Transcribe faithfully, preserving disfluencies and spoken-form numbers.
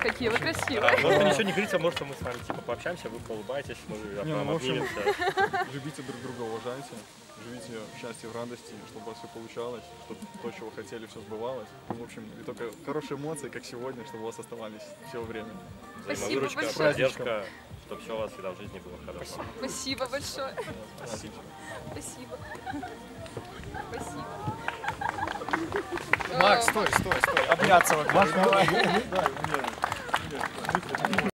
какие вы красивые. А, может, ничего не говорите, а может, мы с вами типа пообщаемся, вы поулыбаетесь, мы Не, ну, в общем, обнимемся. любите друг друга, уважайте, живите в счастье, в радости, чтобы у вас все получалось, чтобы то, чего вы хотели, все сбывалось. Ну, в общем, и только хорошие эмоции, как сегодня, чтобы у вас оставались все время. Спасибо Выручка, большое. поддержка, чтобы все у вас всегда в жизни было хорошо. Спасибо большое. Спасибо. Спасибо. Спасибо. Макс, стой, стой, стой. Обняться вот.